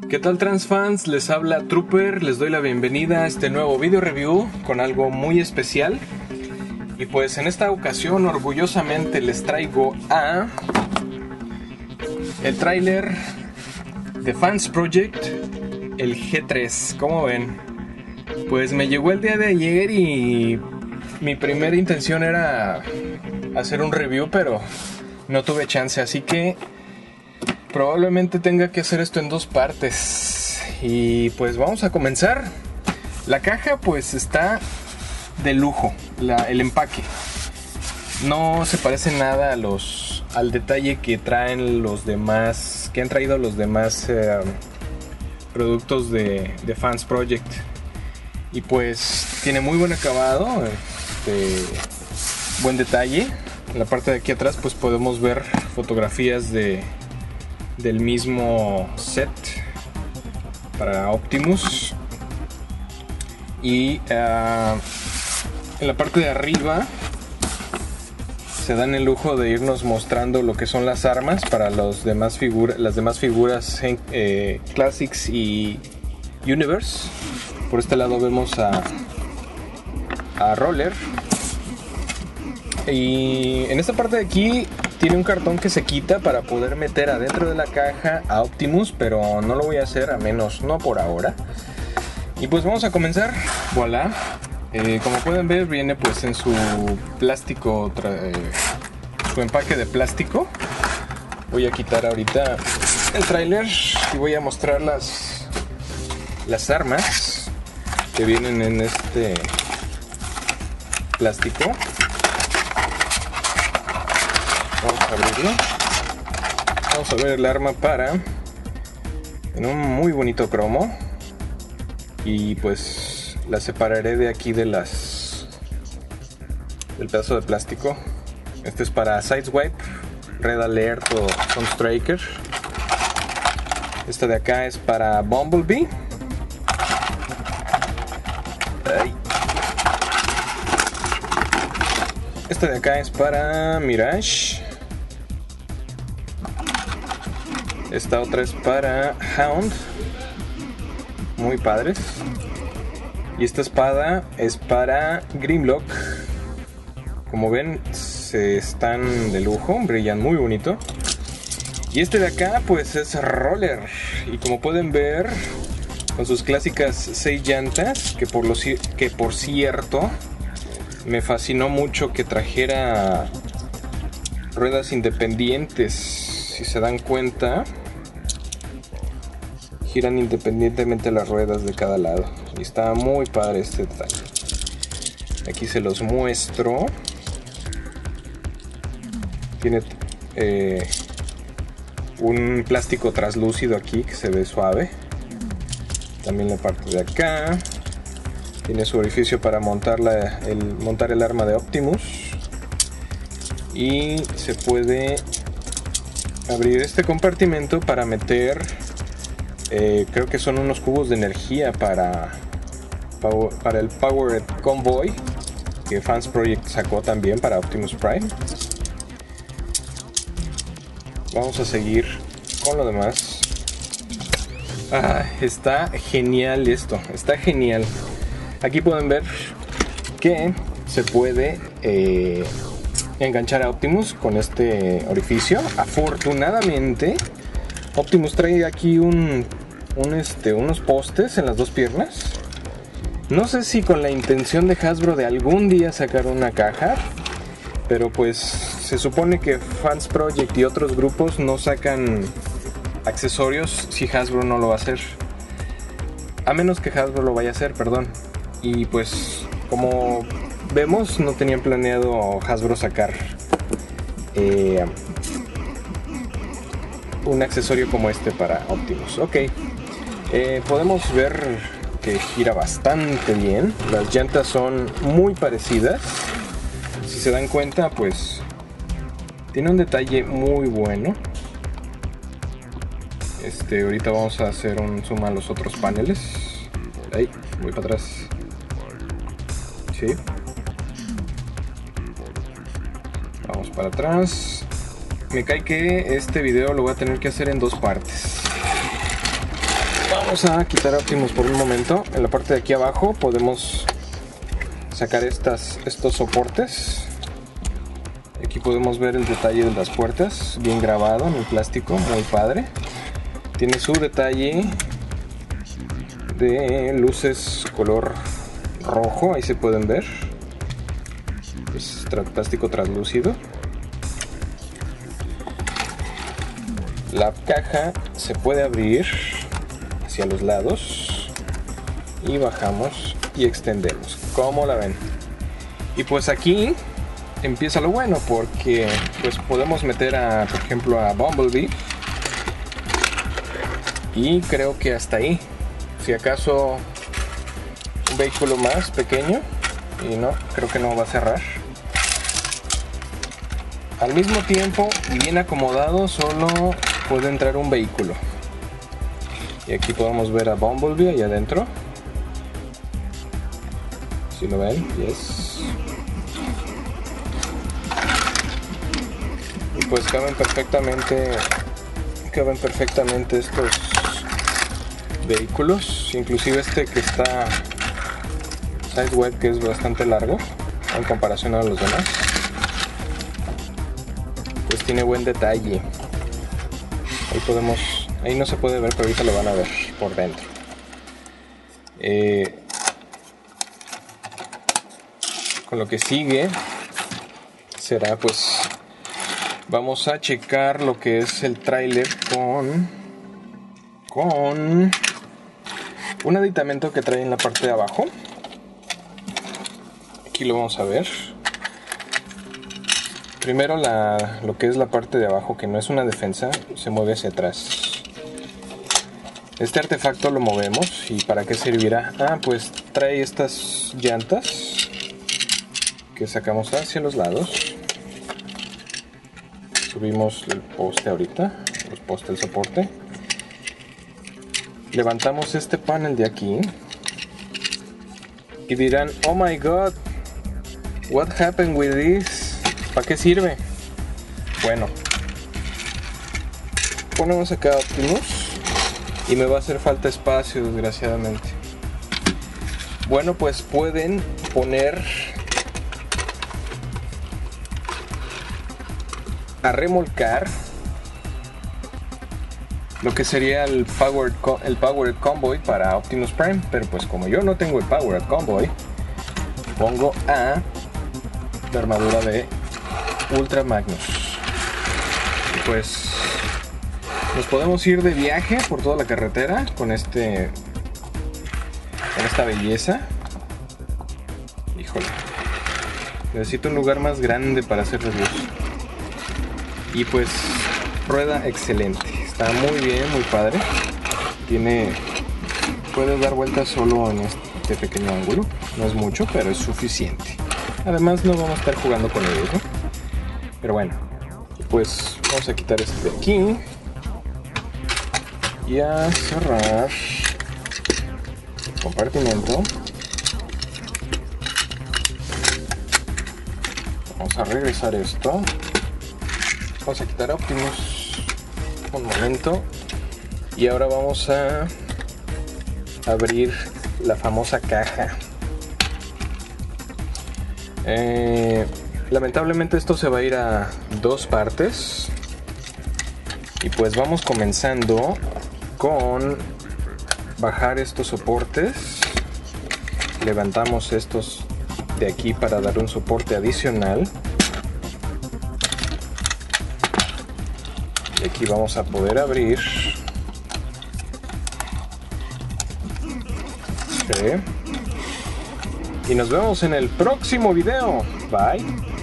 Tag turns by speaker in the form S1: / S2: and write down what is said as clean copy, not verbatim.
S1: ¿Qué tal transfans? Les habla Trooper, les doy la bienvenida a este nuevo video review con algo muy especial. Y pues en esta ocasión orgullosamente les traigo el tráiler de Fans Project, el G3. ¿Cómo ven? Pues me llegó el día de ayer y mi primera intención era hacer un review, pero no tuve chance, así que probablemente tenga que hacer esto en dos partes. Y pues vamos a comenzar. La caja pues está de lujo, el empaque no se parece nada al detalle que traen los demás, que han traído los demás productos de Fans Project. Y pues tiene muy buen acabado, buen detalle. En la parte de aquí atrás pues podemos ver fotografías del mismo set para Optimus. Y en la parte de arriba se dan el lujo de irnos mostrando lo que son las armas para las demás figuras Classics y Universe. Por este lado vemos a Roller. Y en esta parte de aquí tiene un cartón que se quita para poder meter adentro de la caja a Optimus, pero no lo voy a hacer, a menos no por ahora. Y pues vamos a comenzar. Voilà. Como pueden ver, viene pues en su plástico, su empaque de plástico. Voy a quitar ahorita el tráiler y voy a mostrar las armas que vienen en este plástico. Vamos a abrirlo. Vamos a ver el arma en un muy bonito cromo. Y pues la separaré de aquí del pedazo de plástico. Este es para Sideswipe, Red Alert o Sunstriker. Esta de acá es para Bumblebee. Esta de acá es para Mirage. Esta otra es para Hound. Muy padres. Y esta espada es para Grimlock. Como ven, están de lujo, brillan muy bonito. Y este de acá pues es Roller. Y como pueden ver, con sus clásicas 6 llantas, que por cierto me fascinó mucho que trajera ruedas independientes. Si se dan cuenta, giran independientemente las ruedas de cada lado. Y está muy padre este detalle. Aquí se los muestro. Tiene un plástico translúcido aquí que se ve suave. También la parte de acá tiene su orificio para montar el arma de Optimus. Y se puede abrir este compartimento para meter, creo que son unos cubos de energía para el Powered Convoy que Fans Project sacó también para Optimus Prime. Vamos a seguir con lo demás. Está genial esto, está genial. Aquí pueden ver que se puede enganchar a Optimus con este orificio. Afortunadamente Optimus trae aquí unos postes en las dos piernas. No sé si con la intención de Hasbro de algún día sacar una caja, pero pues se supone que Fans Project y otros grupos no sacan accesorios si Hasbro no lo va a hacer. A menos que Hasbro lo vaya a hacer, perdón. Y pues como vemos, no tenían planeado Hasbro sacar un accesorio como este para Optimus. Ok, podemos ver que gira bastante bien. Las llantas son muy parecidas. Si se dan cuenta, pues tiene un detalle muy bueno. Ahorita vamos a hacer un zoom a los otros paneles. Ahí, voy para atrás. Sí. Vamos para atrás. Me cae que este video lo voy a tener que hacer en dos partes. Vamos a quitar a Optimus por un momento. En la parte de aquí abajo podemos sacar estos soportes. Aquí podemos ver el detalle de las puertas, bien grabado en el plástico, muy padre. Tiene su detalle de luces color rojo, ahí se pueden ver. Es plástico translúcido. La caja se puede abrir hacia los lados y bajamos y extendemos, como la ven. Y pues aquí empieza lo bueno, porque pues podemos meter por ejemplo a Bumblebee, y creo que hasta ahí. Si acaso un vehículo más pequeño, y no, creo que no va a cerrar. Al mismo tiempo, bien acomodado, solo puede entrar un vehículo. Y aquí podemos ver a Bumblebee allá adentro. Si lo ven, yes. Y pues caben perfectamente estos vehículos, inclusive este que está Sideweb, que es bastante largo en comparación a los demás, pues tiene buen detalle. Ahí no se puede ver, pero ahorita lo van a ver por dentro. Con lo que sigue será, pues vamos a checar lo que es el tráiler con un aditamento que trae en la parte de abajo. Aquí lo vamos a ver. Primero lo que es la parte de abajo, que no es una defensa, se mueve hacia atrás. Este artefacto lo movemos. ¿Y para qué servirá? Pues trae estas llantas que sacamos hacia los lados. Subimos el poste ahorita, el soporte. Levantamos este panel de aquí. Y dirán, oh my god, what happened with this? ¿Para qué sirve? Bueno, ponemos acá Optimus y me va a hacer falta espacio, desgraciadamente. Bueno, pues pueden poner a remolcar lo que sería el Powered Convoy para Optimus Prime, pero pues como yo no tengo el Powered Convoy, pongo a la armadura de Ultra Magnus. Y pues nos podemos ir de viaje por toda la carretera con esta belleza. Híjole, necesito un lugar más grande para hacer reviews. Y pues rueda excelente, está muy bien, muy padre. Puede dar vueltas solo en este pequeño ángulo, no es mucho, pero es suficiente. Además no vamos a estar jugando con ellos, ¿no? Pero bueno, pues vamos a quitar este de aquí y a cerrar el compartimento. Vamos a regresar esto. Vamos a quitar a Optimus un momento. Y ahora vamos a abrir la famosa caja. Lamentablemente esto se va a ir a dos partes. Y pues vamos comenzando con bajar estos soportes. Levantamos estos de aquí para dar un soporte adicional. Y aquí vamos a poder abrir. Okay. Y nos vemos en el próximo video. Bye.